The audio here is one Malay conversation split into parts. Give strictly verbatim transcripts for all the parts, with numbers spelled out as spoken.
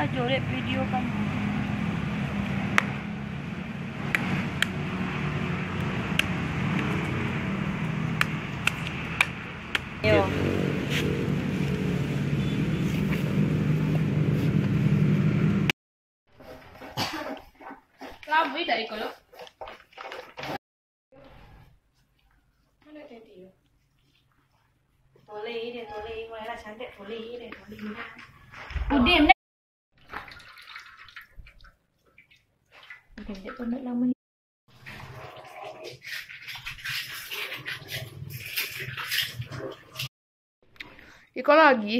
aja lihat video kamu. Yo. Kamu dari kalau. Mana dia? Toleh dia, toleh. Mulai lah cantik toleh dia, toleh mana? Udah ni. Mungkin dia pun nak lama ni. Ikut lagi.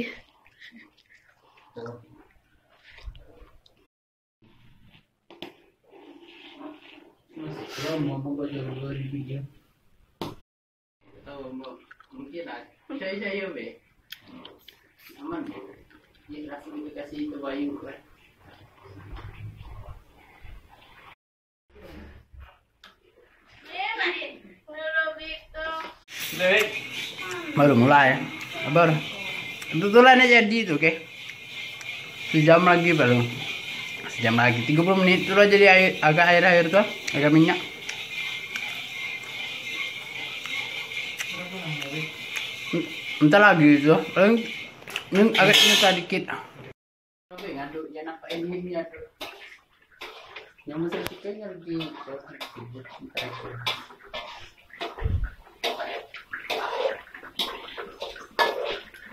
Kalau mau buat dua ribu je. Tahu mungkin lah. Saya saya be. Aman. Ni langsung kasih ke Bayu kan. Baru mulai. Baru. Kebetulan aja jadi itu, oke. Sejam lagi baru. Sejam lagi. tiga puluh menit dulu jadi air, agak air-air tuh, agak minyak. Entar lagi itu. Paling ini agak nyata dikit. Oke, ngaduk ya nampak ini ini aduk. Yang mesti chicken lagi.